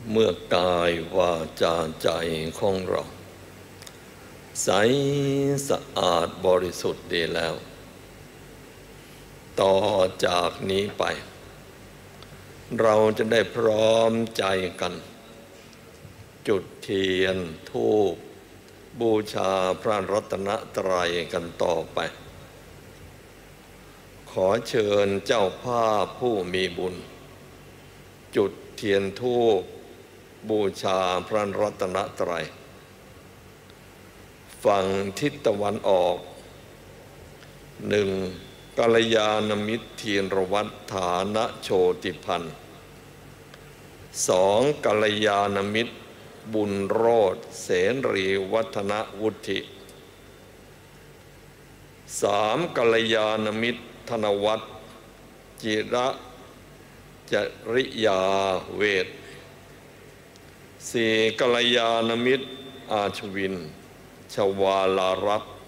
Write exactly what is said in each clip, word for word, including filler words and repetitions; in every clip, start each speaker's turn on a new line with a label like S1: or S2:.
S1: เมื่อกายวาจาใจของเราใสสะอาดบริสุทธิ์ดีแล้วต่อจากนี้ไปเราจะได้พร้อมใจกันจุดเทียนธูปบูชาพระรัตนตรัยกันต่อไปขอเชิญเจ้าภาพผู้มีบุญจุดเทียนธูปบูชาพระรัตนตรัยฝั่งทิศตะวันออกหนึ่งกัลยาณมิตรเทียนรวัฏฐานะโชติพันธ์สองกัลยาณมิตรบุญโรจน์เสนรีวัฒนวุฒิสามกัลยาณมิตรธนวัฒน์จิระจริยาเวทสี่กัลยาณมิตรอาชวินชวาลารัตน์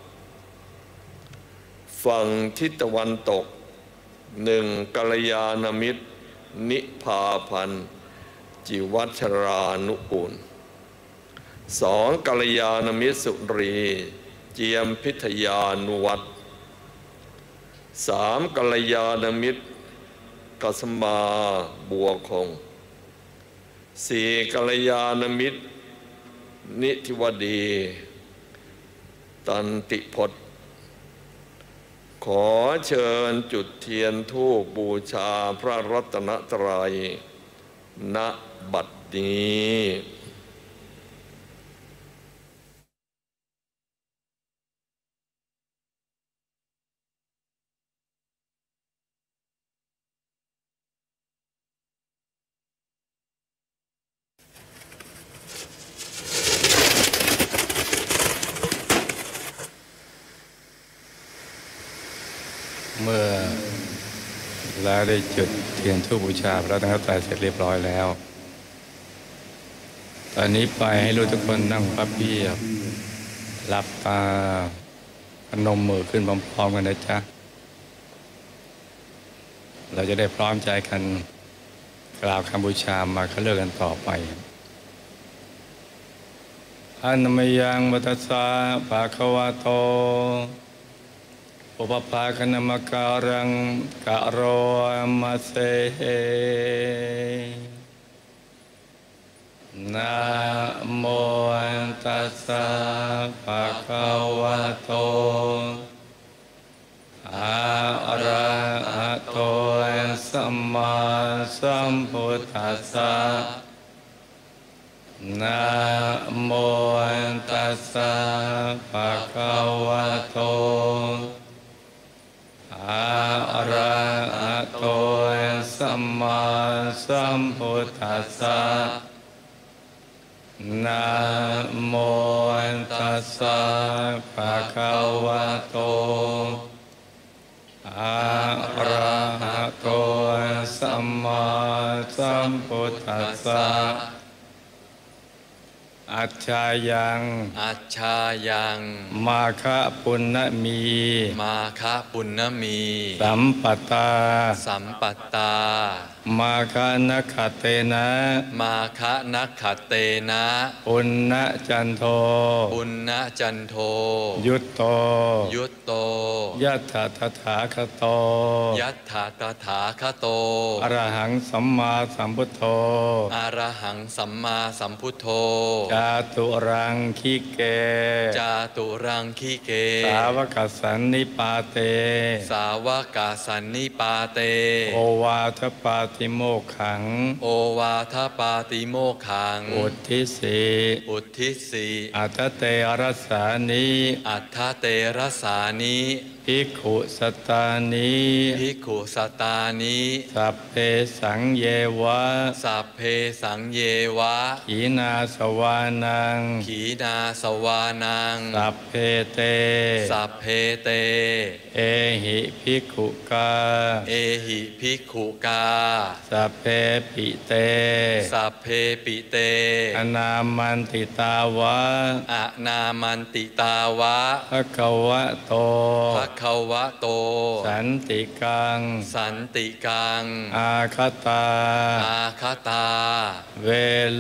S1: ฝั่งทิศตะวันตกหนึ่งกัลยาณมิตรนิพาพันธ์จิวัชรานุกูลสองกัลยาณมิตรสุรีเจียมพิทยานุวัฒน์สามกัลยาณมิตรกัสมาบัวคงสี่กัลยาณมิตรนิธิวดีตันติพจน์ขอเชิญจุดเทียนธูปบูชาพระรัตนตรัยณบัดนี้
S2: เมื่อเราได้จุดเทียนธูปบูชาพระรัตนตรัยเสร็จเรียบร้อยแล้วตอนนี้ไปให้รู้ทุกคนนั่งพับเพียบหลับตาพนมมือขึ้นพร้อมๆกันนะจ๊ะเราจะได้พร้อมใจกันกราบคำบูชามาคัดเลือกกันต่อไปอะนะมะยังมัตสะภะคะวะโตอุปปาคณมการังกะโรมาเซนะโมตัสสะภะคะวะโตอะระหะโตสัมมาสัมพุทธัสสะนะโมตัสสะภะคะวะโตอะระหะโตสัมมาสัมพุทธัสสะนะโมตัสสะภะคะวะโตอะระหะโตสัมมาสัมพุทธัสสะอัจฉายัง
S3: อัจฉายัง
S2: มาคะปุณณมี
S3: มาคะปุณณมี
S2: สัมปตา
S3: สัมปตา
S2: มาคะนัคขเตนะ
S3: มาคะนัคขเตนะ
S2: ปุณณจันโท
S3: ปุณณจันโท
S2: ยุตโต
S3: ยุตโต
S2: ยัตถะตถาคโต
S3: ยัตถะตถาคโต
S2: อรหังสัมมาสัมพุทโธ
S3: อรหังสัมมาสัมพุทโธ
S2: จาตุรังคิเก
S3: จาตุรังคิเก
S2: สาวกสันนิปาเต
S3: สาวกสันนิปาเต
S2: โอวาทปาติโมกขัง
S3: โอวาทปาติโมกขัง
S2: อุทิสี
S3: อุทิสี
S2: อัตเตรสานิ
S3: อัตเตรสานิ
S2: ภิกขุสตานิ
S3: ภิกขุสตานิ
S2: สัพเพสังเยวะ
S3: สัพเพสังเยวะ
S2: ขีนาสวานัง
S3: ขีนาสวานัง
S2: สัพเพเต
S3: สัพเพเต
S2: เอหิภิกขุกา
S3: เอหิภิกขุกา
S2: สัพเพปิเต
S3: สัพเพปิเต
S2: อนามันติตาวะ
S3: อนามันติตาวะ
S2: ภะคะวะโต
S3: ภคะวะโต
S2: สันติกัง
S3: สันติกัง
S2: อาคตา
S3: อาคตา
S2: เวลุ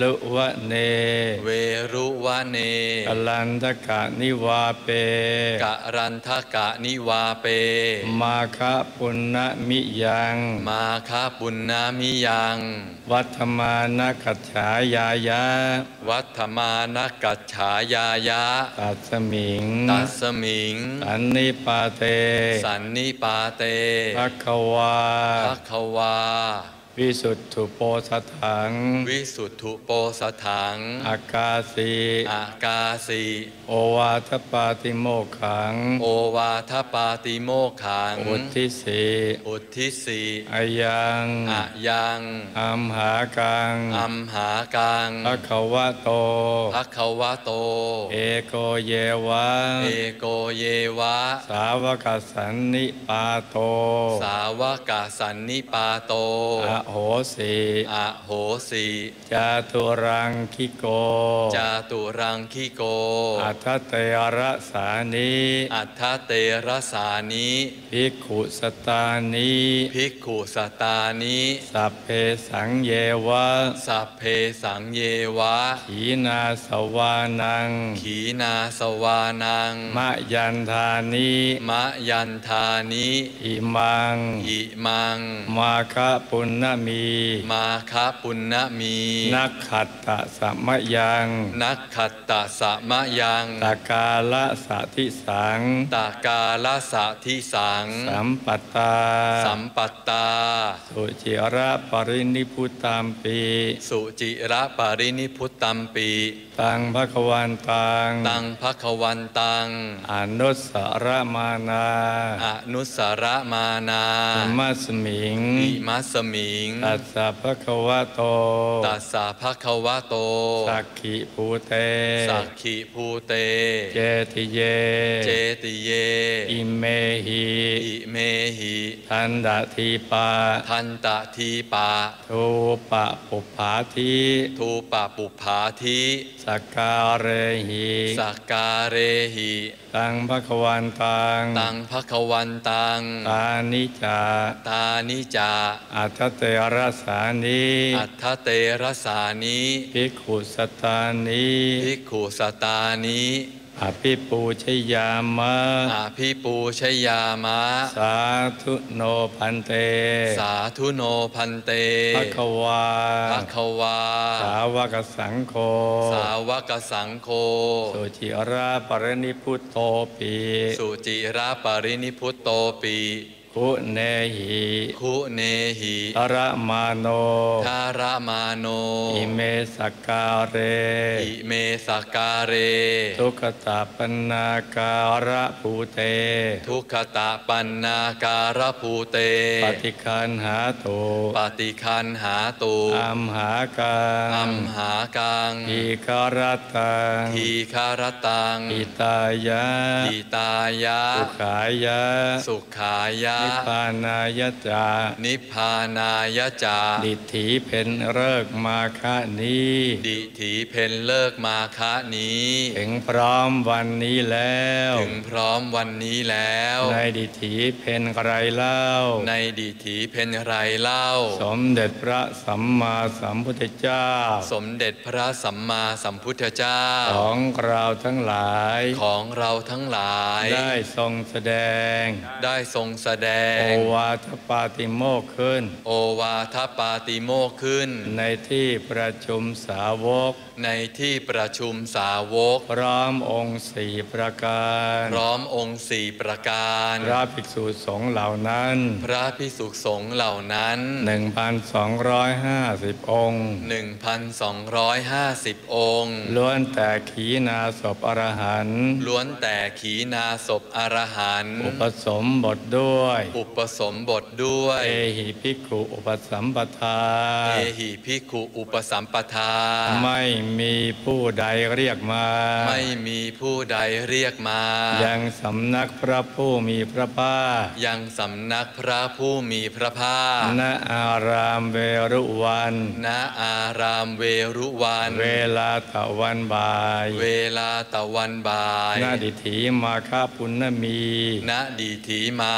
S2: รุวะเน
S3: เวรุวะเน
S2: กลันทกะนิวาเป
S3: กะรันทกะนิวาเป
S2: มาคะปุณณมิยัง
S3: มาคาปุณณามิยัง
S2: วัฒมานกัจฉายายะ
S3: วัฒมานกัจฉายายะ
S2: ตัสมิง
S3: ตัสมิง
S2: สันนิปาเต
S3: สันนิปาเต
S2: ภควา
S3: ภควา
S2: วิสุทธุโปสถัง
S3: วิสุทธุโปสถัง
S2: อากาสี
S3: อากาสิ
S2: โอวาทปาติโมกขัง
S3: โอวาทปาติโมกขัง
S2: อุทิสี
S3: อุทิสี
S2: อายัง
S3: อะยัง
S2: อัมหากัง
S3: อัมหากัง
S2: ภควะโต
S3: ภควโต
S2: เอโกเยวะ
S3: เอโกเยวะ
S2: สาวกสันนิปาโต
S3: สาวกสันนิปาโต
S2: อโหสี
S3: อโหสิ
S2: จาตุรังคิโก
S3: จาตุรังคิโก
S2: อัทเตระสานิ
S3: อัทธเตระสานิ
S2: ภิกขุสตานิ
S3: ภิกขุสตานิ
S2: สัพเพสังเยวะ
S3: สัพเพสังเยวะ
S2: ขีนาสวานัง
S3: ขีนาสวานัง
S2: มะยันธานิ
S3: มะยันธานิ
S2: อิมัง
S3: อิมัง
S2: มาคะปุณณมี
S3: มาคปุณณมี
S2: นักขัตตะสมะยัง
S3: นักขัตตะสะมะยัง
S2: ตากาละสะทิสัง
S3: ตากาลสะทิสัง
S2: สัมปัตตา
S3: สัมปัตตา
S2: สุจิระปรินิพุตามปี
S3: สุจิระปรินิพุตตัมปี
S2: ตังภควันตัง
S3: ตังภควันตัง
S2: อนุสระมานา
S3: อนุสระมานา
S2: อิมัสมิง
S3: อิมัสมิง
S2: ตัสสะภควะโต
S3: ตัสสะภควโต
S2: สักขิภูเต
S3: สักขิภูเต
S2: เจติเย
S3: เจติเย
S2: อิเมหิ
S3: อิเมหิ
S2: ทันดาทีปา
S3: ทันตะทีปะ
S2: ทูปะปุปผาทิ
S3: ทูปะปุภาธิ
S2: สักการเรหิ
S3: สักการเรหิ
S2: ตังภควันตัง
S3: ตังภควันตัง
S2: ตานิจา
S3: ตานิจา
S2: อัตเตระสานิ
S3: อัทธเตระสานิ
S2: ภิกขุสตานิ
S3: ภิกขุสตานิ
S2: อภิปูชยามะ
S3: อาภิปูชยามะ
S2: สาธุโนพันเต
S3: สาธุโนพันเต
S2: ภควา
S3: ภควา
S2: สาวกสังโฆ
S3: สาวกสังโฆ
S2: สุจิราปรินิพุตโตปี
S3: สุจิระปรินิพุตโตปี
S2: คุเนหิ
S3: คุเนหิ
S2: ตระมาโน
S3: ทารมาโน
S2: อิเมสกการเร
S3: อิเมสกาเร
S2: ทุกขตาปนาการะภูเต
S3: ทุกขตะปันนาการภูเต
S2: ปฏิคันหาตุ
S3: ปฏิคันหาตุ
S2: อัมหากัง
S3: อัมหากัง
S2: ทีคารตัง
S3: ทีคารตัง
S2: อิตายะ
S3: อิตายะ
S2: สุขายะ
S3: สุขายะ
S2: นิพพานายะจา
S3: นิพพานายจา
S2: ดิฏฐิเพนเริกมาคะนี้
S3: ดิถีเพนเลิกมาคะนี้
S2: ถึงพร้อมวันนี้แล้ว
S3: ถึงพร้อมวันนี้แล้ว
S2: ในดิฏฐิเพนใครเล่า
S3: ในดิถีเพนไรเล่า
S2: สมเด็จพระสัมมาสัมพุทธเจ้า
S3: สมเด็จพระสัมมาสัมพุทธเจ้า
S2: ของเราทั้งหลาย
S3: ของเราทั้งหลาย
S2: ได้ทรงแสดง
S3: ได้ทรงแสด
S2: โอง วาทปาติโมกข์ขึ้น
S3: โอวาทปาติโมกข์ขึ้น
S2: ในที่ประชุมสาวก
S3: ในที่ประชุมสาวก
S2: พร้อมองค์สี่ประการ
S3: พร้อมองค์สี่ประการ
S2: พระภิกษุสงฆ์เหล่านั้น
S3: พระภิกษุสงฆ์เหล่านั้น
S2: หนึ่งพันสองร้อยห้าสิบองค์
S3: หนึ่งพันสองร้อยห้าสิบองค์
S2: ล้วนแต่ขีณาศพอรหันต์
S3: ล้วนแต่ขีณาศพอรหันต์
S2: อุปสมบทด้วย
S3: อุปสมบทด้วย
S2: เอหิภิกขุอุปสัมปทา
S3: เอหิภิกขุอุปสัมปทา
S2: ไม่มีผู้ใดเรียกมา
S3: ไม่มีผู้ใดเรียกมา
S2: ยังสำนักพระผู้มีพระภาค
S3: ยังสำนักพระผู้มีพระภาค
S2: ณอารามเวรุวัน
S3: ณอารามเวรุวัน
S2: เวลาตะวันบ่าย
S3: เวลาตะวันบ่าย
S2: ณดิถีมาคาปุณณมี
S3: ณดีถีมาคปุ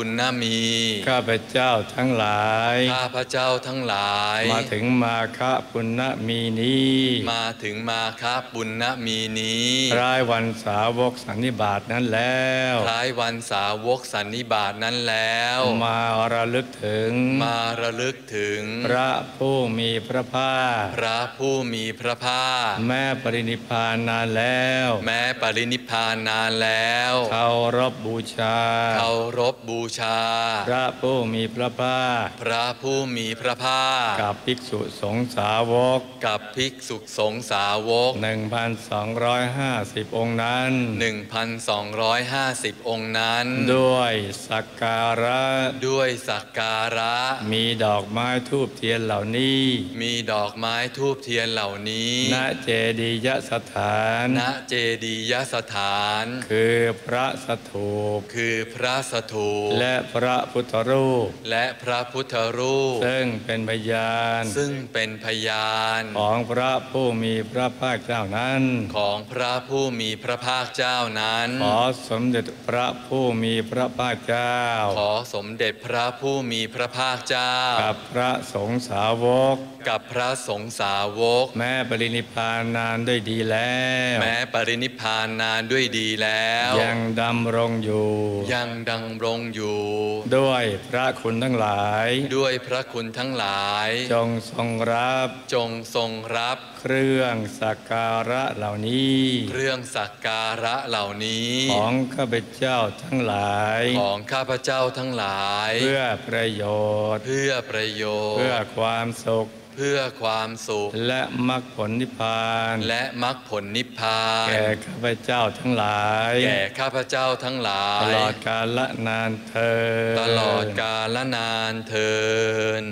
S3: ปุณณมี
S2: ข้าพเจ้าทั้งหลาย
S3: ข้าพเจ้าทั้งหลาย
S2: มาถึงมาคะปุณณมีนี้
S3: มาถึงมาคะปุณณมีนี้
S2: คล้ายวันสาวกสันนิบาตนั้นแล้ว
S3: คล้ายวันสาวกสันนิบาตนั้นแล้ว
S2: มาระลึกถึง
S3: มาระลึกถึง
S2: พระผู้มีพระภาค
S3: พระผู้มีพระภาค
S2: แม้ปรินิพพานนานแล้ว
S3: แม้ปรินิพพานนานแล้ว
S2: เคารพบูชา
S3: เคารพบูชา
S2: พระผู้มีพระภาค
S3: พระผู้มีพระภาค
S2: กับภิกษุสงฆ์สาวก
S3: กับภิกษุสงฆ์สาวก
S2: หนึ่งพันสองร้อยห้าสิบองค์นั้น
S3: หนึ่งพันสองร้อยห้าสิบองค์นั้น
S2: ด้วยสักการะ
S3: ด้วยสักการะ
S2: มีดอกไม้ทูบเทียนเหล่านี้
S3: มีดอกไม้ทูบเทียนเหล่านี้
S2: ณเจดียสถาน
S3: ณเจดียสถาน
S2: คือพระสถูป
S3: คือพระสถูป
S2: และพระพุทธรูป
S3: และพระพุทธรูป
S2: ซึ่งเป็นพยาน
S3: ซึ่งเป็นพยาน
S2: ของพระผู้มีพระภาคเจ้านั้น
S3: ของพระผู้มีพระภาคเจ้านั้น
S2: ขอสมเด็จพระผู้มีพระภาคเจ้า
S3: ขอสมเด็จพระผู้มีพระภาคเจ้า
S2: กับพระสงฆ์สาวก
S3: กับพระสงฆ์สาวก
S2: แม้ปรินิพพานนานด้วยดีแล้ว
S3: แม้ปรินิพพานนานด้วยดีแล้ว
S2: ยังดำรงอยู่
S3: ยังดำรงอยู่
S2: ด้วยพระคุณทั้งหลาย
S3: ด้วยพระคุณทั้งหลาย
S2: จงทรงรับ
S3: จงทรงรับ
S2: เครื่องสักการะเหล่านี้
S3: เครื่องสักการะเหล่านี้
S2: ของข้าพเจ้าทั้งหลาย
S3: ของข้าพเจ้าทั้งหลาย
S2: เพื่อประโยชน์
S3: เพื่อประโยชน์
S2: เพื่อความสุข
S3: เพื่อความสุข
S2: และมรรคผลนิพพาน
S3: และมรรคผลนิพพาน
S2: แก่ข้าพเจ้าทั้งหลาย
S3: แก่ข้าพเจ้าทั้งหลาย
S2: ตลอดกาลนานเทอญ
S3: ตลอดกาลนานเทิน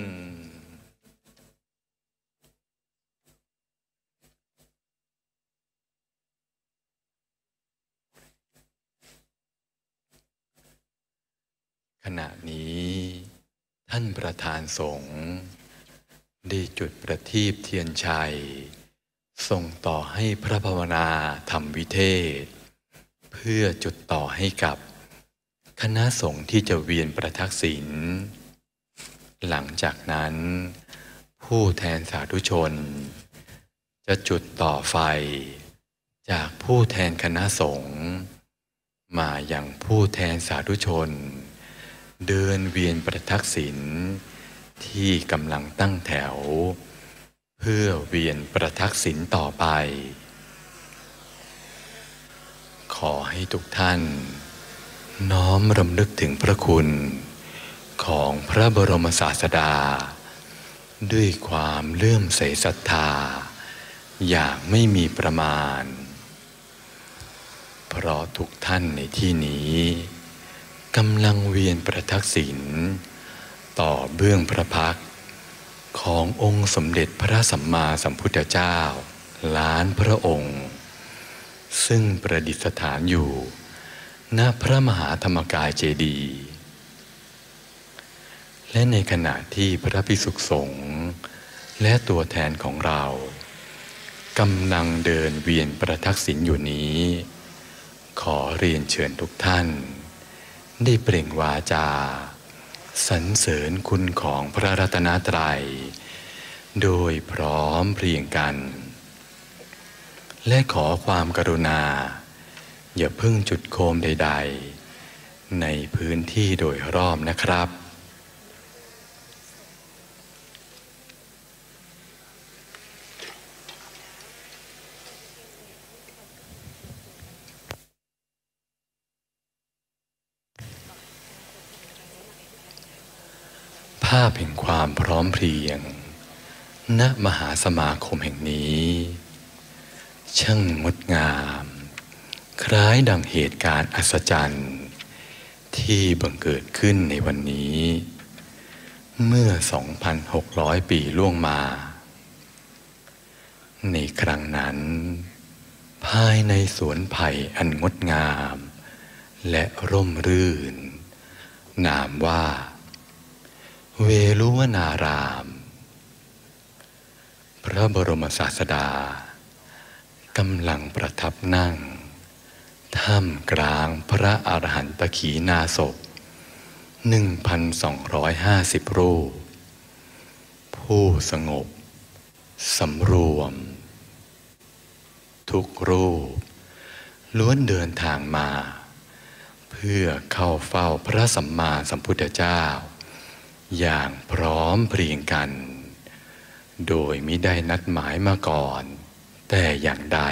S3: ขณะนี้ท่านประธานสงฆ์ได้จุดประทีปเทียนชัยส่งต่อให้พระภาวนาธรรมวิเทศเพื่อจุดต่อให้กับคณะสงฆ์ที่จะเวียนประทักษิณหลังจากนั้นผู้แทนสาธุชนจะจุดต่อไฟจากผู้แทนคณะสงฆ์มาอย่างผู้แทนสาธุชนเดินเวียนประทักษิณที่กำลังตั้งแถวเพื่อเวียนประทักษิณต่อไปขอให้ทุกท่านน้อมรำลึกถึงพระคุณของพระบรมศาสดาด้วยความเลื่อมใสศรัทธาอย่างไม่มีประมาณเพราะทุกท่านในที่นี้กำลังเวียนประทักษิณต่อเบื้องพระพักตร์ขององค์สมเด็จพระสัมมาสัมพุทธเจ้าล้านพระองค์ซึ่งประดิษฐานอยู่ณพระมหาธรรมกายเจดีย์และในขณะที่พระภิกษุสงฆ์และตัวแทนของเรากำลังเดินเวียนประทักษิณอยู่นี้ขอเรียนเชิญทุกท่านได้เปล่งวาจาสรรเสริญคุณของพระรัตนตรัยโดยพร้อมเพรียงกันและขอความกรุณาอย่าเพิ่งจุดโคมใดๆในพื้นที่โดยรอบนะครับภาพแห่งความพร้อมเพรียงณมหาสมาคมแห่งนี้ช่างงดงามคล้ายดังเหตุการณ์อัศจรรย์ที่บังเกิดขึ้นในวันนี้เมื่อ สองพันหกร้อย ปีล่วงมาในครั้งนั้นภายในสวนไผ่อันงดงามและร่มรื่นนามว่าเวลุวนารามพระบรมศาสดากำลังประทับนั่งท่ามกลางพระอรหันตขีณาสพหนึ่งพันสองร้อยห้าสิบรูปผู้สงบสำรวมทุกรูปล้วนเดินทางมาเพื่อเข้าเฝ้าพระสัมมาสัมพุทธเจ้าอย่างพร้อมเพรียงกันโดยมิได้นัดหมายมาก่อนแต่อย่างใด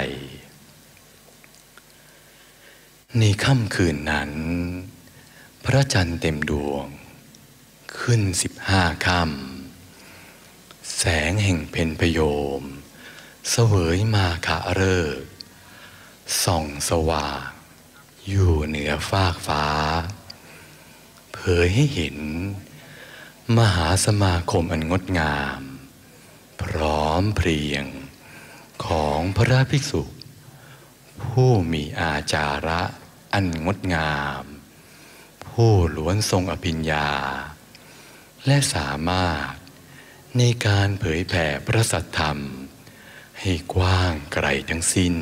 S3: ในค่ำคืนนั้นพระจันทร์เต็มดวงขึ้นสิบห้าค่ำแสงแห่งเพ็ญพโยมเสวยมาฆะฤกษ์ส่องสว่างอยู่เหนือฟากฟ้าเผยให้เห็นมหาสมาคมอันงดงามพร้อมเพรียงของพระภิกษุผู้มีอาจาระอันงดงามผู้ล้วนทรงอภิญญาและสามารถในการเผยแผ่พระสัทธรรมให้กว้างไกลทั้งสิ้น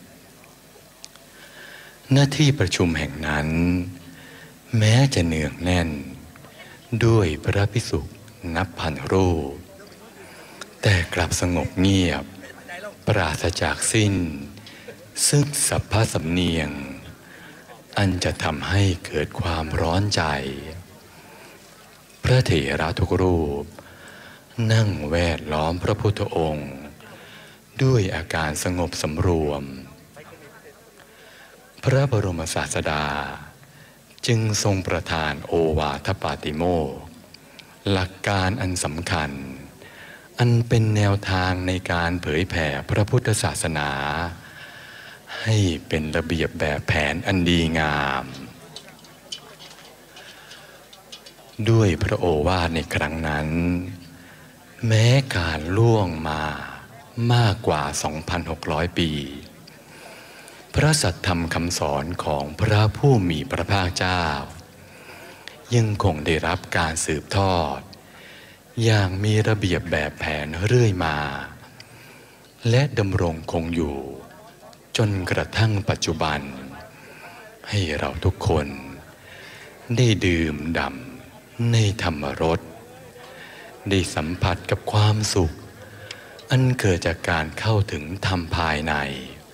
S3: หน้าที่ประชุมแห่งนั้นแม้จะเนืองแน่นด้วยพระภิกษุนับพันรูปแต่กลับสงบเงียบปราศจากสิ้นซึ่งสัพพสำเนียงอันจะทำให้เกิดความร้อนใจพระเถระทุกรูปนั่งแวดล้อมพระพุทธองค์ด้วยอาการสงบสำรวมพระบรมศาสดาจึงทรงประทานโอวาทปาติโมกข์หลักการอันสำคัญอันเป็นแนวทางในการเผยแผ่พระพุทธศาสนาให้เป็นระเบียบแบบแผนอันดีงามด้วยพระโอวาทในครั้งนั้นแม้การล่วงมามากกว่า สองพันหกร้อย ปีพระสัทธรรมคำสอนของพระผู้มีพระภาคเจ้ายังคงได้รับการสืบทอดอย่างมีระเบียบแบบแผนเรื่อยมาและดำรงคงอยู่จนกระทั่งปัจจุบันให้เราทุกคนได้ดื่มด่ำในธรรมรสได้สัมผัสกับความสุขอันเกิดจากการเข้าถึงธรรมภายใน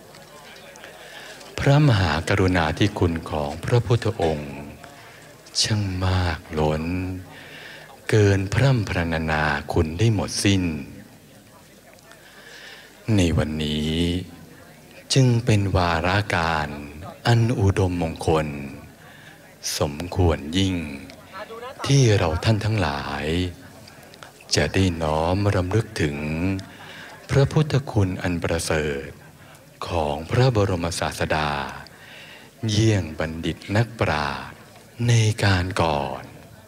S3: พระมหากรุณาธิคุณของพระพุทธองค์ช่างมากล้นเกินพร่ำพรรณนาคุณได้หมดสิ้นในวันนี้จึงเป็นวาระการอันอุดมมงคลสมควรยิ่งที่เราท่านทั้งหลายจะได้น้อมรำลึกถึงพระพุทธคุณอันประเสริฐของพระบรมศาสดาเยี่ยงบัณฑิตนักปราชญ์ในการก่อน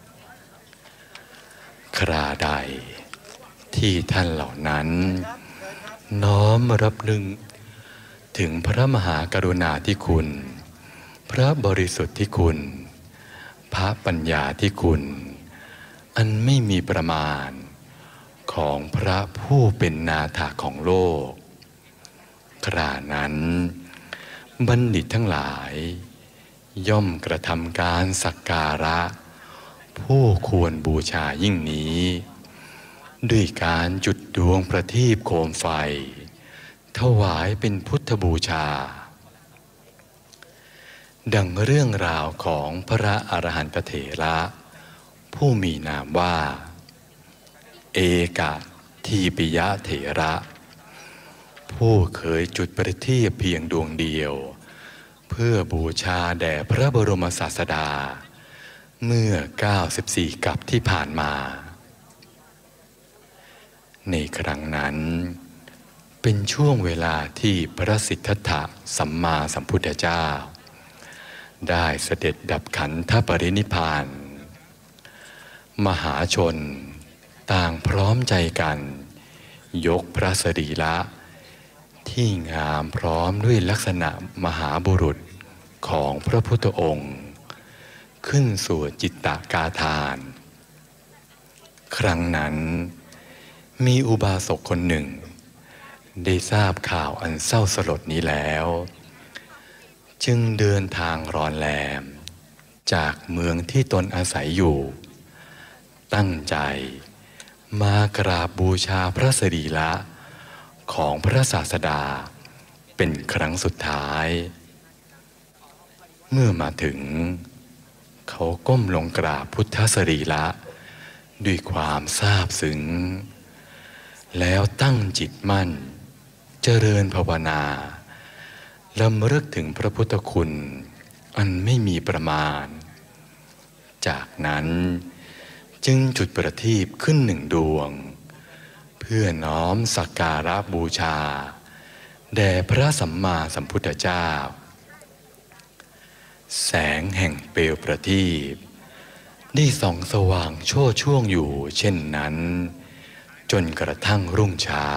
S3: คราใดที่ท่านเหล่านั้นน้อมรับนึกถึงพระมหากรุณาธิคุณพระบริสุทธิคุณพระปัญญาธิคุณอันไม่มีประมาณของพระผู้เป็นนาถของโลกครานั้นบัณฑิตทั้งหลายย่อมกระทำการสักการะผู้ควรบูชายิ่งนี้ด้วยการจุดดวงประทีปโคมไฟถวายเป็นพุทธบูชาดังเรื่องราวของพระอรหันตเถระผู้มีนามว่าเอกทีปิยะเถระผู้เคยจุดประทีปเพียงดวงเดียวเพื่อบูชาแด่พระบรมศาสดาเมื่อเก้าสิบสี่กัปที่ผ่านมาในครั้งนั้นเป็นช่วงเวลาที่พระสิทธัตถะสัมมาสัมพุทธเจ้าได้เสด็จดับขันธปรินิพพานมหาชนต่างพร้อมใจกันยกพระสรีระที่งามพร้อมด้วยลักษณะมหาบุรุษของพระพุทธองค์ขึ้นสู่จิตตกาทานครั้งนั้นมีอุบาสกคนหนึ่งได้ทราบข่าวอันเศร้าสลดนี้แล้วจึงเดินทางรอนแรมจากเมืองที่ตนอาศัยอยู่ตั้งใจมากราบบูชาพระสรีระของพระศาสดาเป็นครั้งสุดท้ายเมื่อมาถึงเขาก้มลงกราบพุทธสรีระด้วยความซาบซึ้งแล้วตั้งจิตมั่นเจริญภาวนาลำลึกถึงพระพุทธคุณอันไม่มีประมาณจากนั้นจึงจุดประทีปขึ้นหนึ่งดวงเพื่อน้อมสักการะบูชาแด่พระสัมมาสัมพุทธเจ้าแสงแห่งเปลวประทีปได้ส่องสว่างโชติช่วงอยู่เช่นนั้นจนกระทั่งรุ่งเช้า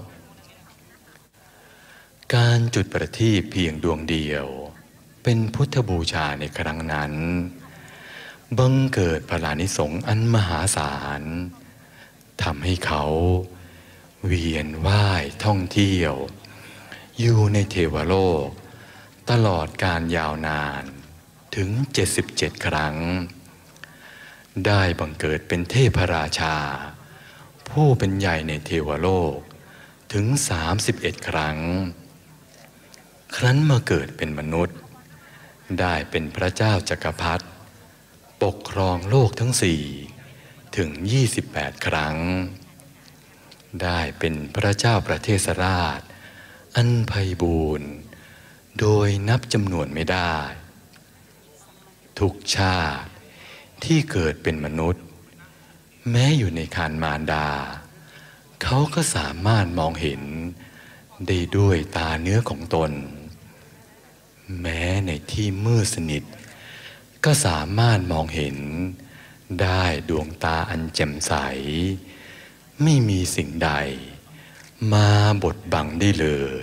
S3: การจุดประทีปเพียงดวงเดียวเป็นพุทธบูชาในครั้งนั้นบังเกิดพลานิสงส์อันมหาศาลทำให้เขาเวียนว่ายท่องเที่ยวอยู่ในเทวโลกตลอดการยาวนานถึงเจ็ดสิบเจ็ดครั้งได้บังเกิดเป็นเทพราชาผู้เป็นใหญ่ในเทวโลกถึงสามสิบเอ็ดครั้งครั้นมาเกิดเป็นมนุษย์ได้เป็นพระเจ้าจักรพรรดิปกครองโลกทั้งสี่ถึงยี่สิบแปดครั้งได้เป็นพระเจ้าประเทศราชอันไพบูรณ์โดยนับจำนวนไม่ได้ทุกชาติที่เกิดเป็นมนุษย์แม้อยู่ในครรภ์มารดาเขาก็สามารถมองเห็นได้ด้วยตาเนื้อของตนแม้ในที่มืดสนิทก็สามารถมองเห็นได้ดวงตาอันแจ่มใสไม่มีสิ่งใดมาบดบังได้เลย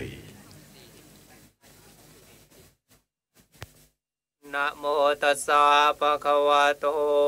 S4: นะโมตัสสะภะคะวะโต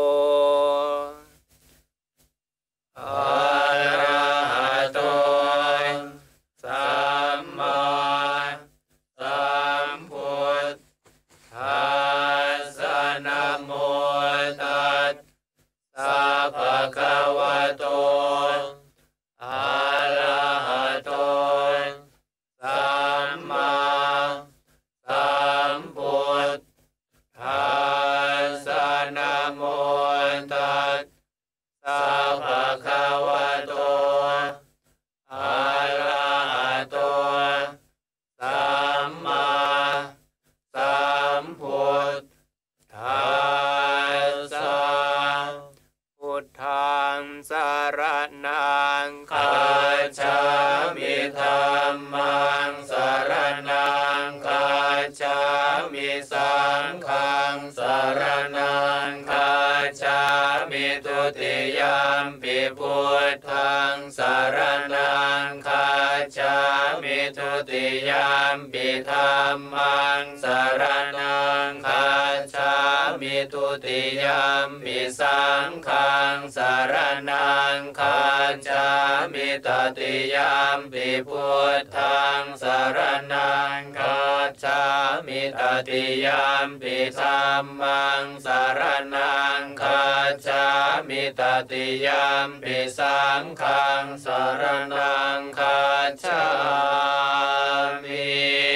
S4: อะระหะโตสัมมาสัมพุทธัสสะนะโมตัสสะภะคะวะโตอะระหะโตสัมมาสัมพุทธัสสะนะโมตัสสะภะคะวะโตอะระหะโตสัมมาสัมพุทธัสสะพุทธังสรณังคัจฉามิธัมมังสรณังคัจฉามิสังฆังสรณังคัจฉามิทุติยมปิพุทธังสรณังคัจฉามิทุติยมปิธัมมังสรณังคัจฉามิทุติยมปิสังฆังสรณังคัจฉามิตติยมปิพุทธังสรณังคัจฉามิตติยมปิธัมมังสรณังคัจฉามิตติยมปิสังฆังสรณังคัจฉามิ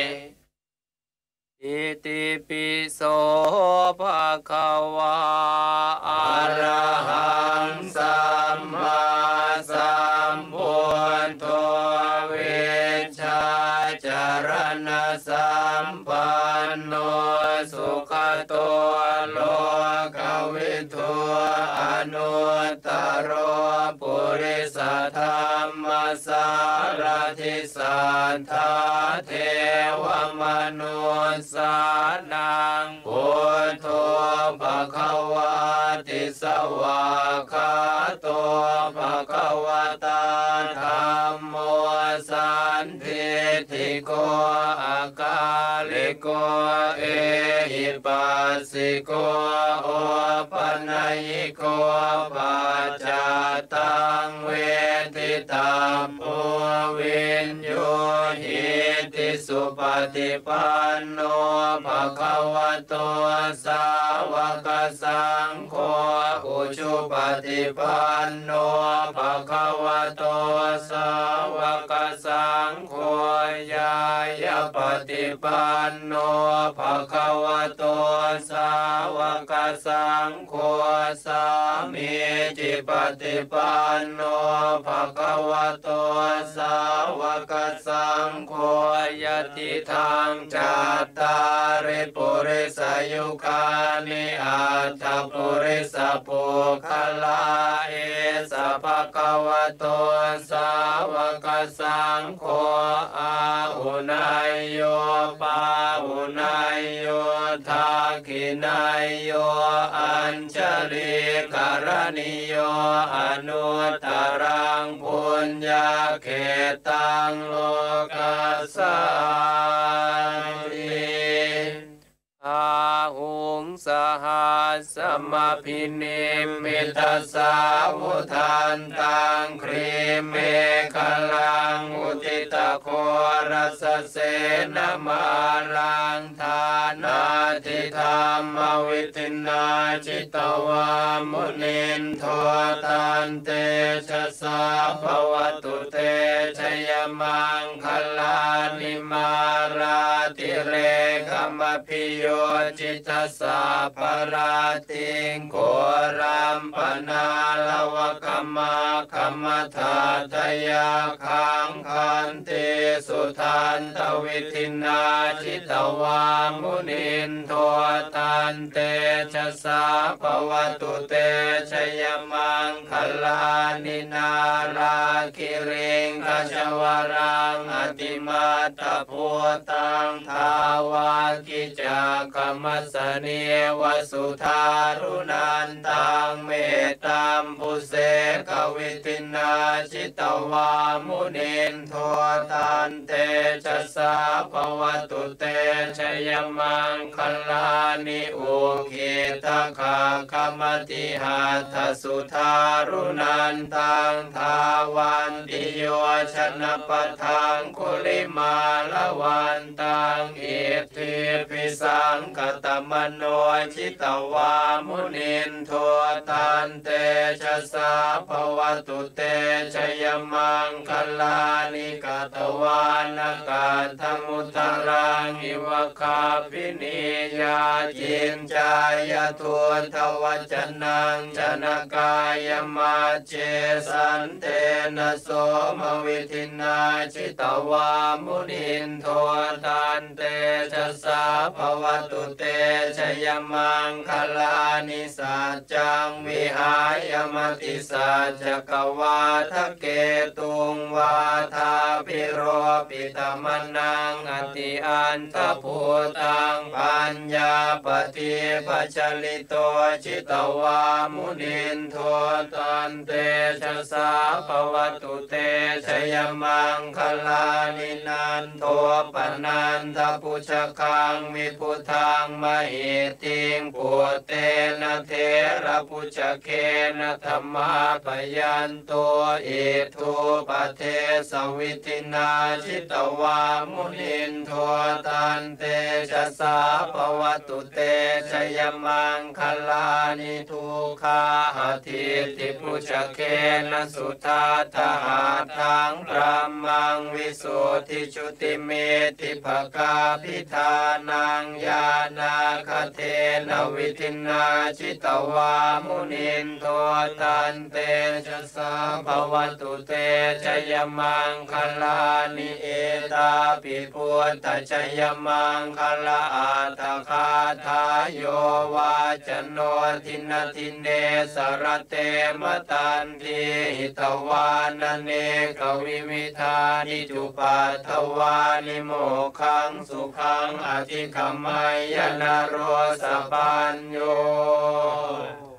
S4: อิติปิโสภะคะวะอะระหังสัมมาสัมพุทโธวิชชาจารณสัมปันโนสุขโตโลกวิทูอนุตตโรปุริสธรรมสารทิสัทธาเทวมนุสสานังพุทโธภคะวะติสวากขาโตภคะวะตาธัมโมสันทิฏฐิโกอากาลิโกเอหิปัสสิโกโอปัญญิโกปัจจตังเวทิตาโพวินโยหิติสุปฏิปันโนภะคะวะโตสาวกสังโฆอุชุปฏิปันโนภะคะวะโตสาวกสังโฆญาญาปฏิปันโนภะคะวะโตสาวกสังโฆสามีจิปฏิปันโนภะคะวะโตสาวกสังโฆยติทางจัตตาริปุริสยุคานิอัตถปุริสปุคลาเอสะภะคะวะโตสาวกสังโฆอาหุนายโยปาหุนายโยทาคินายโยอัญชลีกรณิโยอนุตตรังปุญญาเขตังโลกัสสามิอาหุงสหัสสมพินิมิตาสาวุทันตังครีเมฆลังอุติตะโครัสเสนมาลังทานาทิธรรมวิตินาจิตวามุนินโทตันเตชะสาภวตุเตชยมังคลานิมาราติเรขมพิโยจิตสาภราติงโกรัมปนาลวะกมะขมทาทยาคังคันติสุทันตวิทินาจิตวามุนินโทตันเตชะสาภวตุเตชยมังคลานินาราคิริงคชวรังอติมาตพุตังทาวากิจากรมัสเนวสุธารุนันตังเมตตามปุเสกวิตินาจิตวามุนินโทตันเตชะสาภวตุเตชยมังคลานิอุคิตะคาคมติหาทสุธารุนันตังทาวันติโยชนะปะทังคุลิมาลวันตังอิทธิปิสังกตมโนจิตวามุนินโทตันเตชะสาภวตุเตชยมังคลานิกตวานกาธมุตรังอิวคาปินิยาจินจายทุนทวจนังจนกายมาเจสันเตนะโสมวิทินาจิตวามุนินโทตันเตชะสาภวตุเตชยมังคลานิสัจจังวิหายมติสัจจกวาทะเกตุงวาทาปิโรปิตมนังอติอันตภูตังปัญญาปฏิปัจจลิโตจิตวามุนินโทตันเตชะสาภวตุเตชยมังคลานินันโทปนันทปุชคังมิพุทังมหิติงปุเตนะเทระปุชเคนะธรรมาปยันโตอิทุปเทสวิตินาจิตวามุนินโทตันเตชะสาภวตุเตชยมังคลานิทุคาหทิติปุชเคนะสุทาทหาทังพระมังวิสุทธิชุติเมติภกาพิธานังญาณาคเทนวิทินาจิตวามุนินโทตันเตชะสาภวตุเตชยมังคลานิเอตาปิพุทธชยมังคลาอัตถคาทายโยวาจโนทินทินเนสรเตมตันทิหิตวานเนกวิมิธานิจุปัฏฐวานิโมขังสุขังอธิคัมมัยยนโรสปัญโย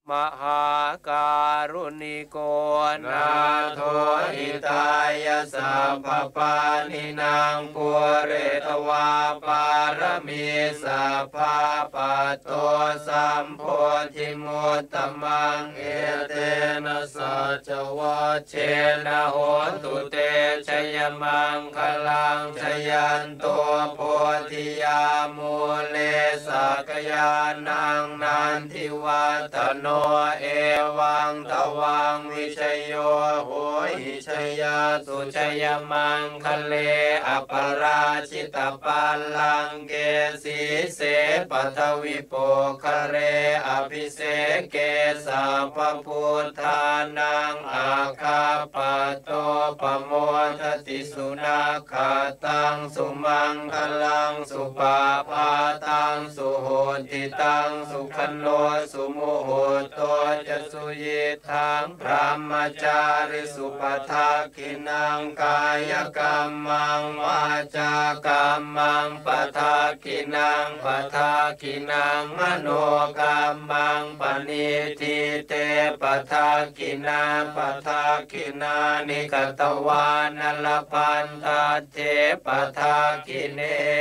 S4: มหาการุณิโกนาโทอิตายะสัพพปานินางปุเรตวาปารมีสัพพะปัตโตสัมโพธิมุตตมังเอเตนะสัจวัชเชนะโหตุเตชยมังคลังชยันโตโพธิยามูเลสักยานังนันทิวัตโนเอวังตวังวิชโยโหหิชยาสุชยมังคะเลอปราชิตปัลลังเกสีเสปัทวิโปคะเรอภิเสเกสัพพุทธานังอาคาปโตปโมทติสุนาคาตังสุมังคลังสุปาปาตังสุโหติตังสุขโนสุโมโหโตจะสุยิทังพระมจาริสุปทาคินังกายกรรมังวาจากรรมังปทาคินังปทาคินังมโนกรรมังปณิทิเตปทาคินาปทาคินานิกตวานลพันธาเทปทาคิเน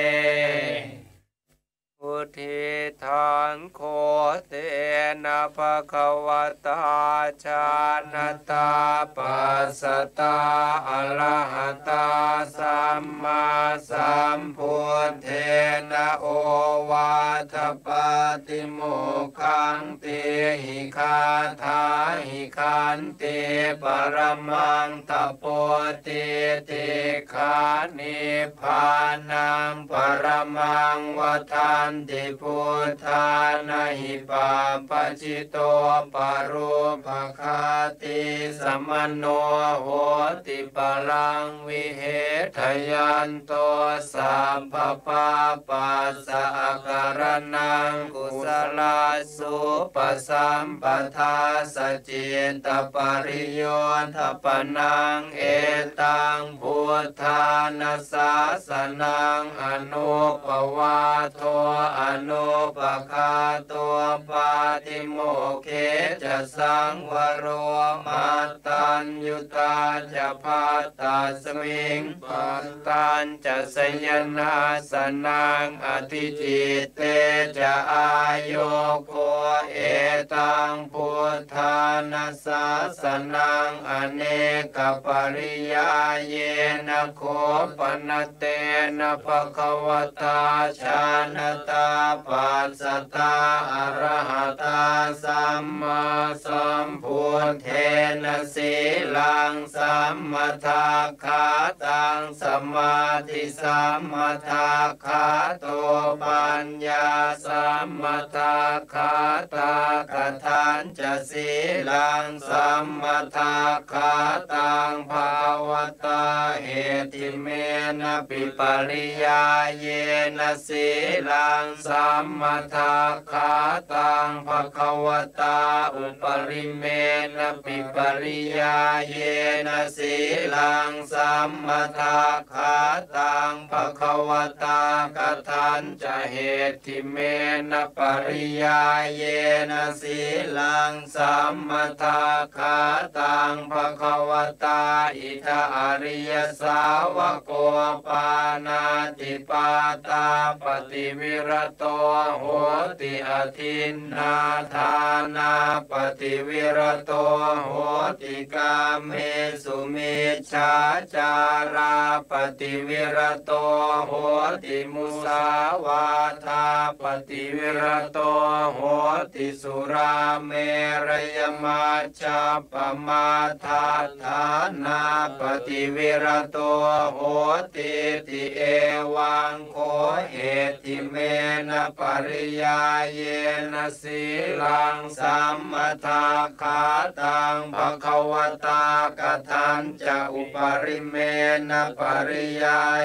S4: พุทธิทานโคเตนะภะคะวะตาชานตาปัสสตาอะระหะตาสัมมาสัมพุทเทนะโอวาทปาติโมกขังเตหิคาถาหิคันเตปรมังตโปติติขานิพพานังปรมังวทันติพุทธานาหิปาปจิโตปรุภคาติสัมมโนโหติปรังวิเหทยันโตสัพพปาปัสสะการนังกุศลสุปสัมปทาสจิตตปริโยทปนังเอตังพุทธานาสาสนังอนุปวาโทอนุปคาตัวปาติโมเคจะสังวโรมาตัญยุตาจะพาตัสมิงปันตัญจะสยนาสนังอธิจิตเตจะอาโยโคเอตังพุทธานาสาสนังอเนกปริยาเยนะโคปนเตนะภะคะวตาชานตาปัสสตาอะระหะตาสัมมาสัมพุทเทนะสีลังสัมมาทาขาตังสมาธิสัมมาทาขาโตปัญญาสัมมาทาขาตากทานจะสีลังสัมมาทาขาตังภาวตาเหติเมนะปิปริยาเยนะสีลังสัมมาทาขาตังภควตาอุปริเมนะปิปริยาเยนะสีลังสัมมาทาขาตังภควตากทันจะเหติเมนะปริยาเยนะสีลังสัมมาทาขาตังภควตาอิทาอริยสาวโกปานาติปาตาปฏิวิรโตโหติอทินนาทานาปฏิวิรโตโหติกาเมสุมิจฉาจาราปฏิวิรโตโหติมุสาวาทาปฏิวิรโตโหติสุราเมรยมัจจปมาทาทานาปฏิวิรโตโหติติเอวังโคเหติเมนะปริยาเยนะสีลังสัมมาทาขาตังภควตากทันจะอุปริเมนะปริยา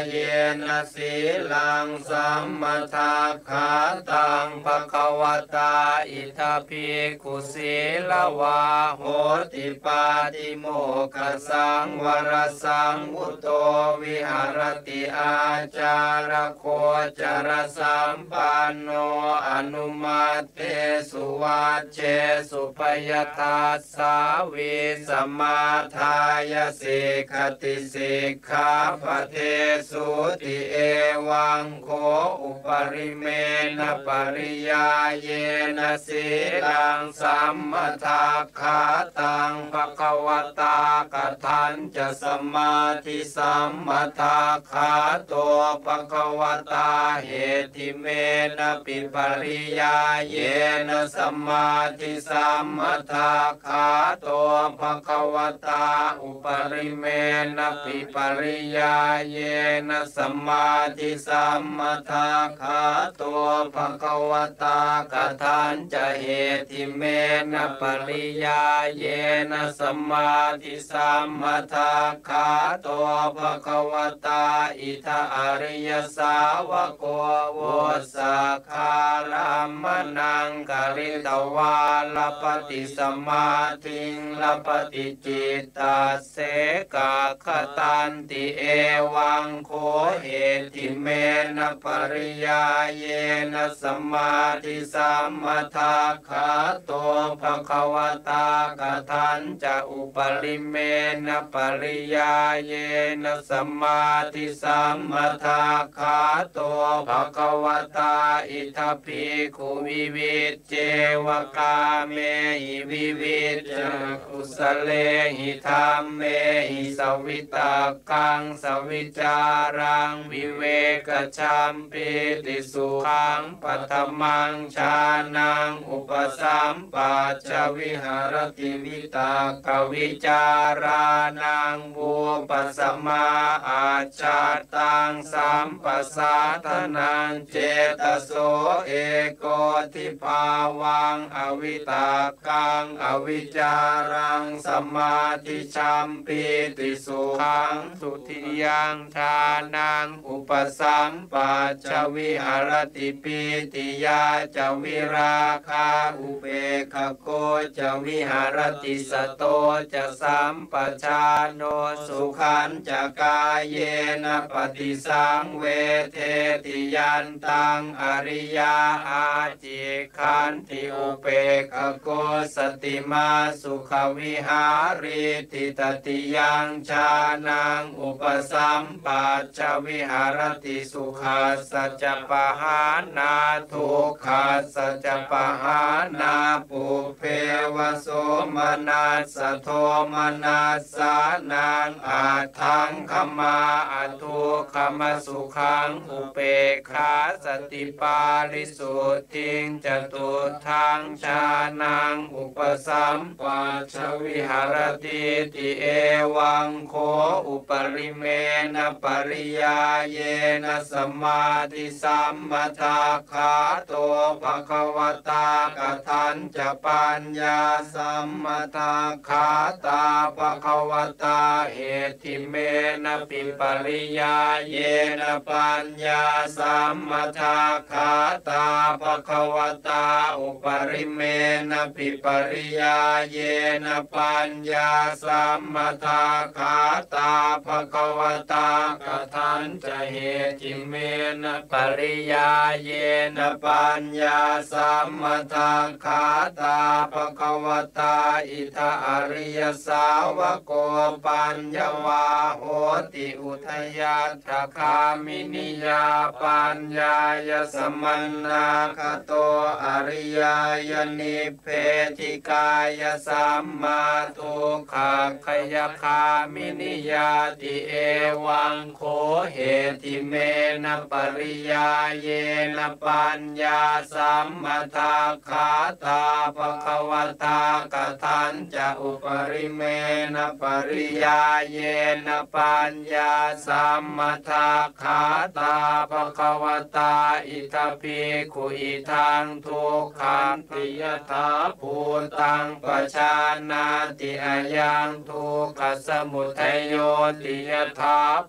S4: เยนะสีลังสัมมาทาขาตังภควตาอิทัพพิกขุสีลวาโหติปาติโมกขสังวรสังวุโตวิหารติอาจารโคจรสัมปันโนอนุมาเตสุวัจเจสุปยทัสสาวิสมาทายสิกขติสิกขาปเทสุติเอวังโคอุปริเมณปริยาเยนะสีลังสัมมาทาขาตังภควตากทันจะสมาธิสัมมาทาขาตัวภควตาเหติเมนะปิปริยาเยนะสมาธิสัมมาทาขาตัวภควตาอุปริเมนะปิปริยาเยนะสมาธิสัมมาทาขาตัวภควตากทันจะเหติเมนะปริยาเยนะสมาธิสัมมาทาขาตัวภควตาอิทาอริยสาวกโวสักขารัมมนังกริตวาลปฏิสมาธิงลปฏิจิตตาเสกาคตันติเอวังโคเหติเมนะปริยาเยนะสมาธิสัมมาทาขาตัวภควตากทันจะอุปริเมนะปริยาเยนะสมาธิสัมมาทาขาตัวภควตาอิทัพพิกขุวิวิจเจวกาเมหิวิวิจจกุสเลหิธรรมเมหิสวิตากังสวิจารังวิเวกชัมปิติสุขังปัตมังชานังอุปสัมปัจจวิหารติวิตากวิจารานังบุปสมาอาจาตังสัมปสัทธนังเจตโสเอโกทิภาวังอวิตากังอวิจารังสมาธิชัมปิติสุขังสุทิยังทานังอุปสัมปัจจวิหารติปิติยาจวิราคาอุเบกขโกจวิหารติสโตจะสัมปชาโนสุขันจะกายเยนะปฏิสังเวเทติยันตังอริยาอาจิขันติอุเบกขโกสติมาสุขวิหาริติตติยังชานังอุปสัมปัจจวิหารติสุขัสสจะปหานาทุกขัสสจะปหานาปุเพวโสมนัสสะโทมนัสสานังอาทังขมาอทุกขมสุขังอุเปกขาสติปาริสุทธิงจตุทังชานังอุปสัมปัจจวิหารติติเอวังโคอุปริเมนะปริยาเยนะสมาธิสัมมาทาขาตัวภควตากทันจะปัญญาสัมมาทาขาตาภควตาเหติเมนะปิปริยาเยนะปัญญาสัมมาทาขาตาภควตาอุปริเมนะปิปริยาเยนะปัญญาสัมมาทาขาตาภควตากทันจะเหติเมนะปริยาเยนะปัญญาสัมมาทาขาตาภควตาอิทาอริยสาวกปัญญวาโหติอุทยัตถคามินิยาปัญญายสมัณนาคโตอริยายนิเพธิกายสัมมาทุกขคยคามินิยาติเอวังโคเหติเมนะปริยาเยนะปัญญาสัมมาทาขาตาภควตากทันจะอุปริเมนะปริยาเยนะปัญญาสัมมาทาขาตาภควตาอิทัพพิกขุอิทังทุกขังติยถาภูตังปชานาติอายังทุกขสมุทัยโยติยถาภู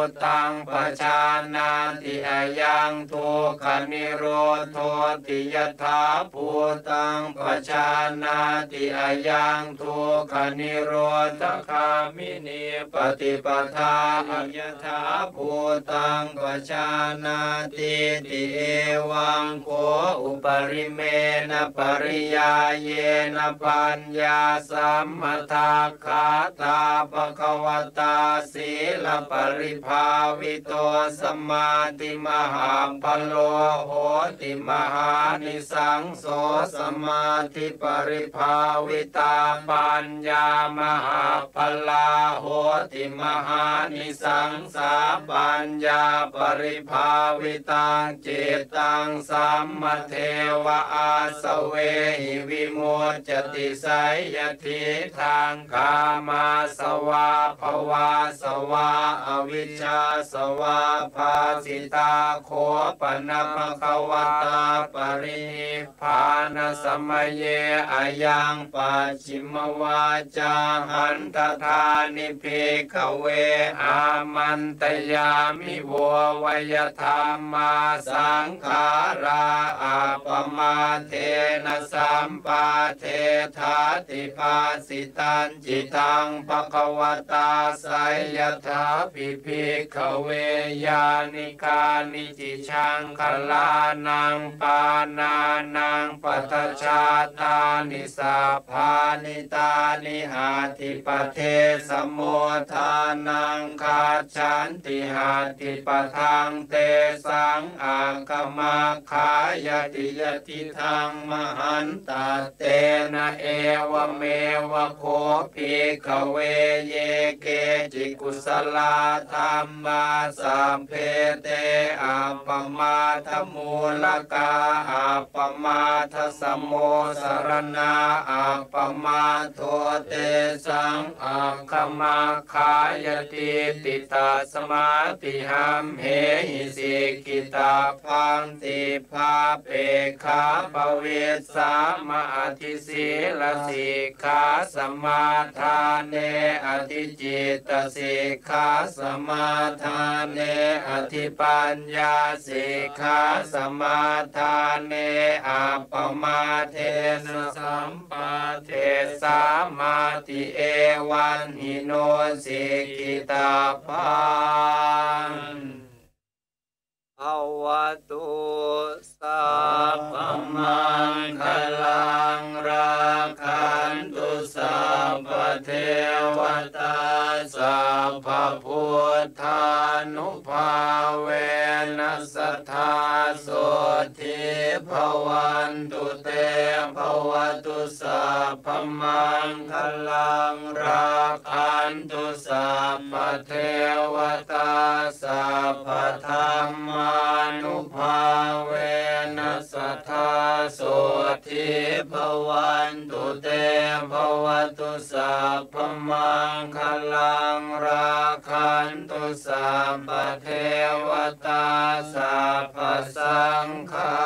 S4: ตังปชานาติอายังทุกขนิโรธติยถาภูตังปชานาติอายังทุกขนิโรธคามินีปฏิปทาอิยถาภูตังปชานาติติเอวังโคอุปริเมณปริยาเยนะปัญญาสัมมทาคาตาภควตาศีลปริภาวิโตสมาธิมหาพโลโหติมหานิสังโสสมาธิปริภาวิตาปัญญามหาพลาโหติมหานิสังสาปัญญาปริภาวิตังจิตตังสัมมเทวะอาสเวหิวิโมจติไสยทิทางกามาสวาภวาสวาอวิชชาสวาภาสิตาโคปนะภะคะวตาปรินิพพานสมัยเยอายังปัจฉิมวาจาหันตถานิภิกขเวอามันตยามิโววยธรรมาสังขาราอาปมาเทนะสัมปาเทธาติภาสิตันจิตังภควตาไสยถาภิภิกขเวยานิกานิจิชังคลานังปานานังปัตชาตานิสัพพานิตานิหาติปเทสโมทานังคาชันติหาติปทังเตสังอากมาขายติยติทังมหันตเตนะเอวเมวะโคภิกขเวเยเกจิกุสลาธรรมาสัมเพเตอัปปมาทมูลกาอัปปมาทสมโมสรณาอัปปมาโทเตสังอัคขมาขายติติตาสมาติหัมเหหิสิกิตาพังติภาเปขาปเวสามะอธิศีลสิกขาสมาทานเนอธิจิตสิกขาสมาทานเนอธิปัญญาสิกขาสมาทานเนอัปปมาเทนะสัมปาเทสามาติเอวันหิโนสิกิตาพังอวตุสัพพมังคลังราคันตุสัพพเทวตาสัพพพุทธานุภาเวนัสสัทธาโสทิภวันตุเตภวตุสัพพมังคลังราคันตุสัพพเทวตาสัพพธรรมานุภาเวนัสสัทธาโสทิภวันตุเตภวตุสัพพมังคลังราคันตุสัพพเทวตาสัพพสังฆา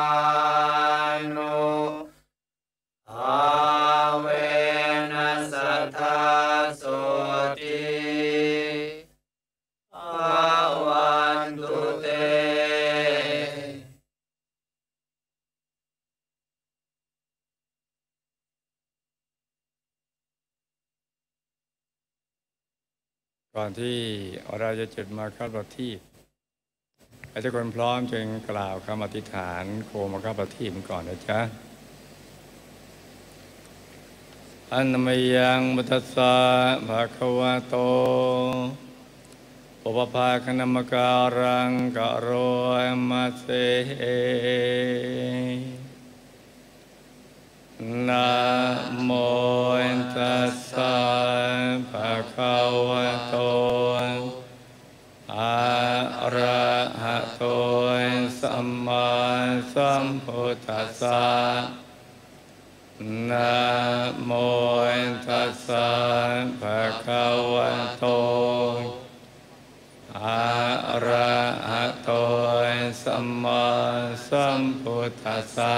S4: นุภาเวนัสสัทธาโสทิภวันตุเต
S2: ก่อนที่เราจะจุดมาฆประทีปให้ทุกคนพร้อมจึงกล่าวคำอธิษฐานโคมฆประทีปก่อนนะจ๊ะอันนมยังมุทัสสะภะคะวะโตปุปภาคณมการังกะโรมาเสนะโมตัสสะภะคะวะโตอะระหะโตสัมมาสัมพุทธัสสะนะโมตัสสะภะคะวะโตอะระหะโตสัมมาสัมพุทธัสสะ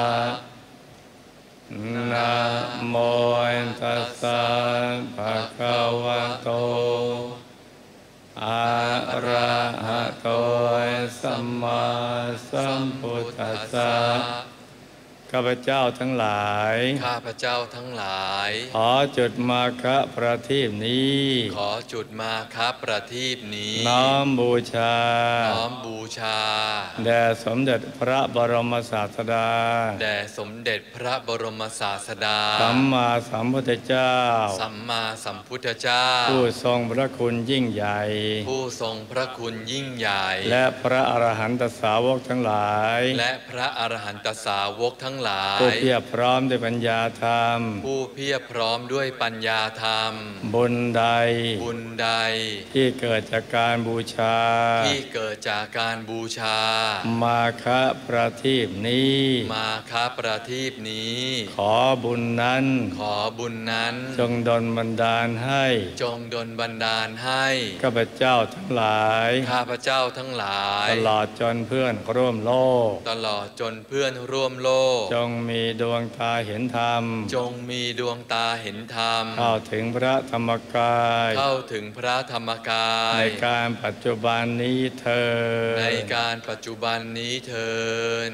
S2: นะโมตัสสะภะคะวะโตอะระะโตสัมมาสัมพุทธัสสะข้าพเจ้าทั้งหลาย
S3: ข้าพเจ้าทั้งหลาย
S2: ขอจุดมาคะประทีปนี้
S3: ขอจุดมาคะประทีปนี้
S2: น้อมบูชา
S3: น้อมบูชา
S2: แด่สมเด็จพระบรมศาสดา
S3: แด่สมเด็จพระบรมศาสดา
S2: สัมมาสัมพุทธเจ้า
S3: สัมมาสัมพุทธเจ้า
S2: ผู้ทรงพระคุณยิ่งใหญ่
S3: ผู้ทรงพระคุณยิ่งใหญ่
S2: และพระอรหันตสาวกทั้งหลาย
S3: และพระอรหันตสาวกทั้งหลาย
S2: ผู้เพียบพร้อมด้วยปัญญาธรรม
S3: ผู้เพียบพร้อมด้วยปัญญาธรรม
S2: บุญใด
S3: บุญใด
S2: ที่เกิดจากการบูชา
S3: ที่เกิดจากการบูชา
S2: มาคะประทีปนี้
S3: มาคะประทีปนี้
S2: ขอบุญนั้น
S3: ขอบุญนั้น
S2: จงดลบันดาลให้
S3: จงดลบันดาลให้
S2: ข้าพเจ้าทั้งหลาย
S3: ข้าพเจ้าทั้งหลาย
S2: ตลอดจนเพื่อนร่วมโลก
S3: ตลอดจนเพื่อนร่วมโลก
S2: จงมีดวงตาเห็นธรรม
S3: จงมีดวงตาเห็นธรรม
S2: เข้าถึงพระธรรมกาย
S3: เข้าถึงพระธรรมกาย
S2: ในการปัจจุบันนี้เถิด
S3: ในการปัจจุบันนี้เถิด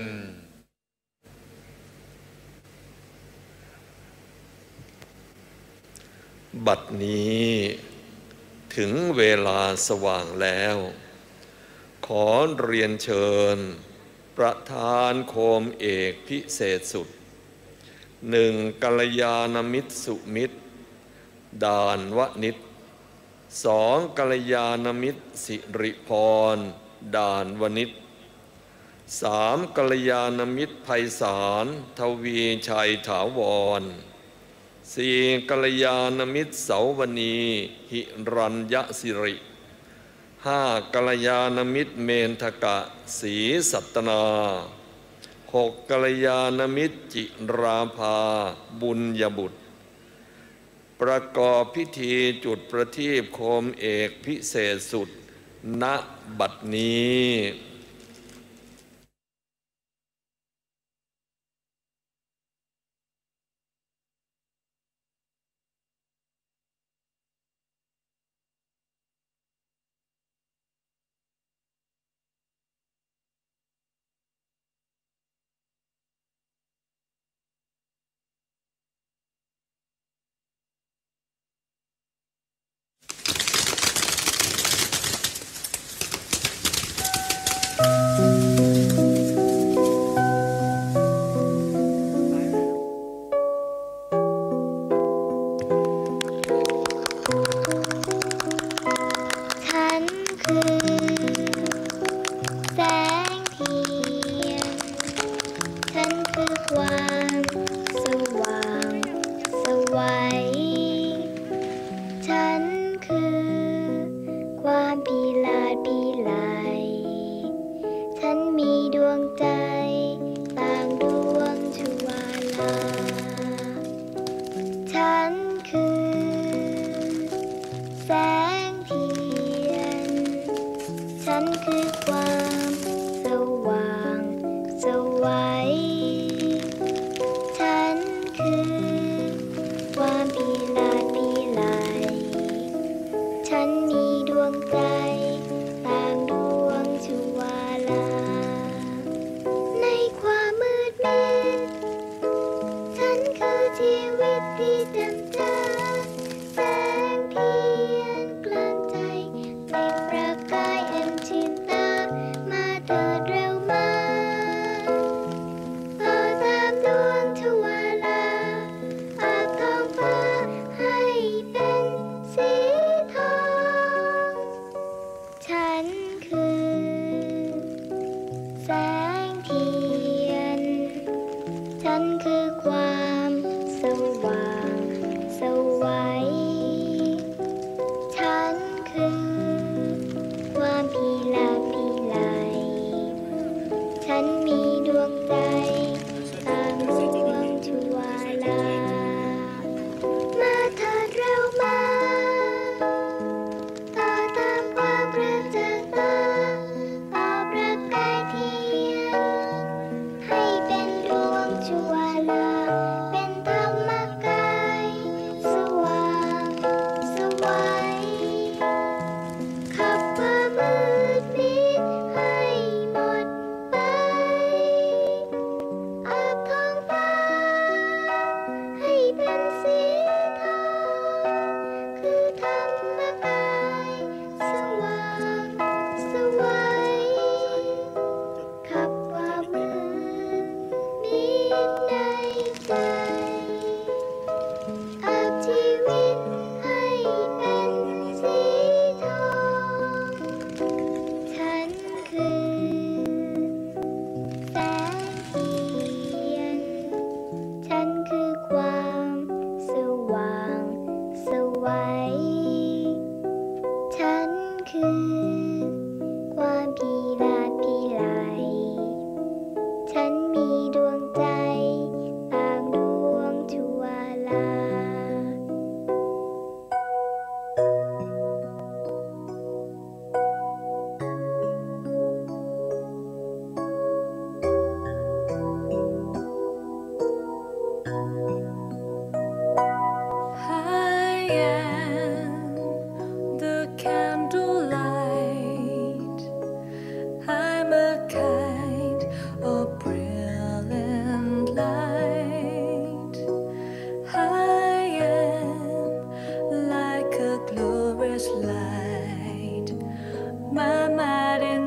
S1: บัดนี้ถึงเวลาสว่างแล้วขอเรียนเชิญประธานโคมเอกพิเศษสุดหนึ่งกัลยาณมิตรสุมิตรด่านวนิชสองกัลยาณมิตรสิริพรด่านวนิชสามกัลยาณมิตรไพศาลทวีชัยถาวรสี่กัลยาณมิตรเสาวณีหิรัญยสิริห้ากัลยาณมิตรเมนทกะศรีสัตนาหกกัลยาณมิตรจิราภาบุญยบุตรประกอบพิธีจุดประทีปโคมเอกพิเศษสุดณบัดนี้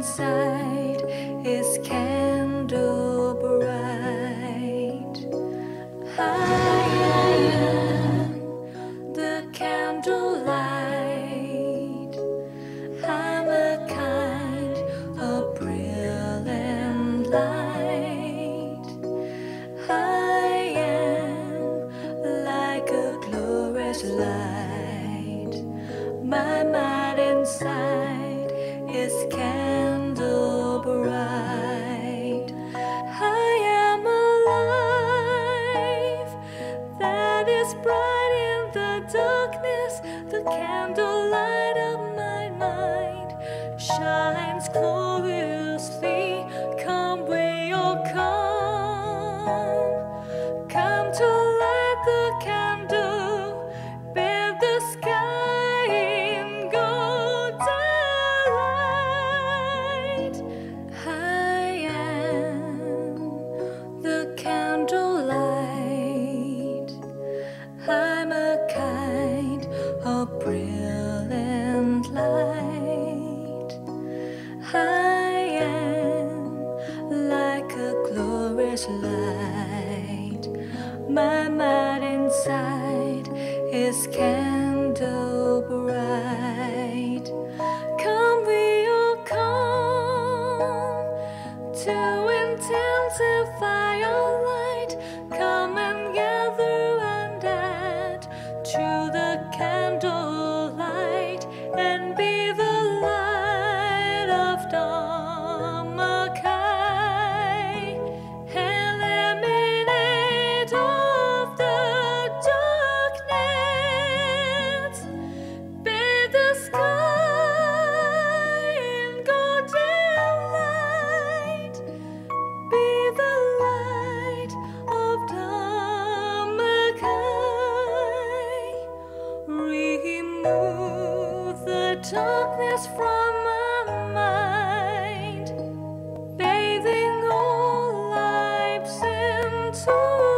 S5: inside is candle bright. I am the candlelight. I'm a kind of brilliant light. I am like a glorious light. My mind inside is candle bright. I am a life that is bright in the darkness. The candlelight of my mind shines gloriously. Come, we all come. Come to light the candle, bathe the sky in golden light. I am the candlelight. I'm a kind of brilliant light. I am like a glorious light. My mind inside is candle bright. Come, we all come to intensify our light. Come and gather and add to the candlelight and be the light of Dharmakai. Eliminate of the darkness. Bathe the sky in golden light. Be the light of Dharmakai. Remove the darkness from my mind, bathing all lives into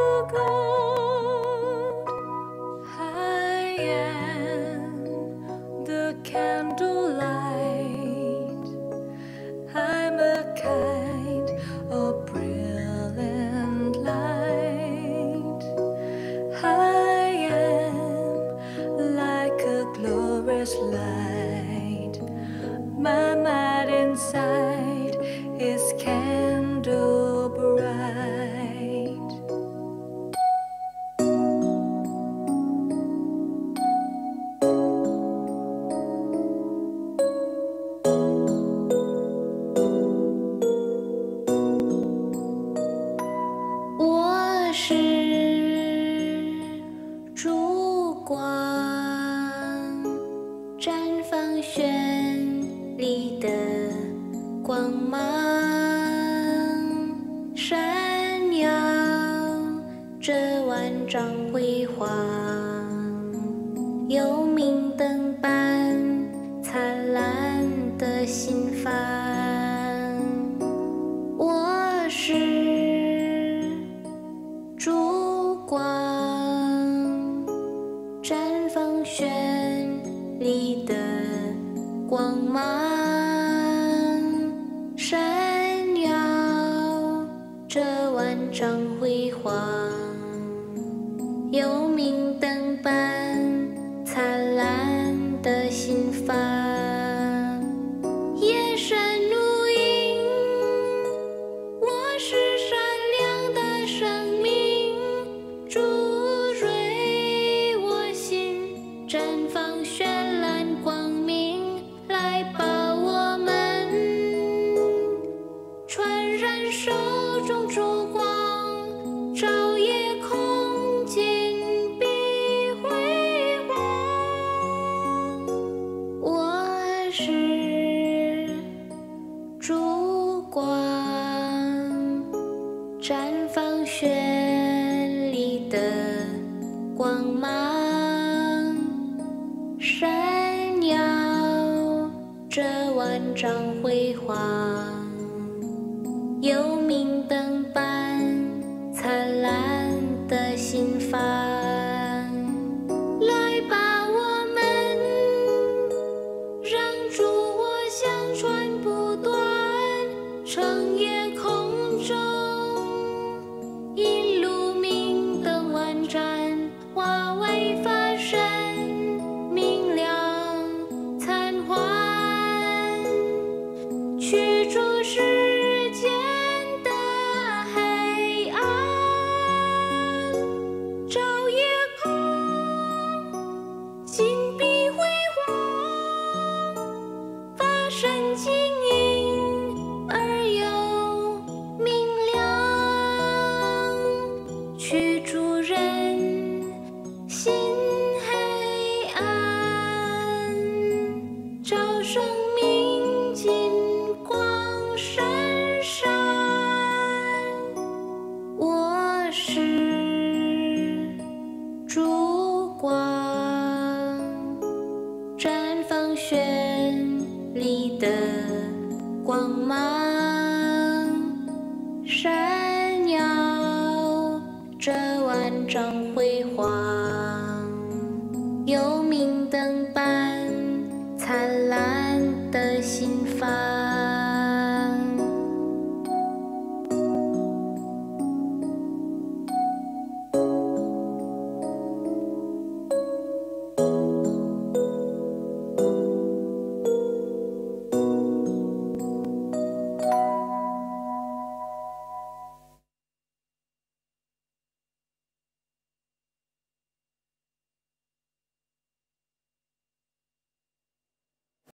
S5: gold. I am the candlelight. I'm a kind of brilliant light. I am like a glorious light. My mind inside is candle bright.
S6: 我是烛光，绽放绚丽的光芒，闪耀着万丈辉煌，有明灯般灿烂的心房。我是烛光，绽放绚丽的光芒，闪耀着万丈辉煌，有明灯般灿烂的心房。夜深如影，我是善良的生命，注入我心，绽放绚烂光明，来把我们传染手中烛光，照夜空金碧辉煌。我是烛光，绽放绚丽的光芒，闪耀着万丈辉煌，有明灯般灿烂的心房。来吧，我们让烛火相传不断。 掌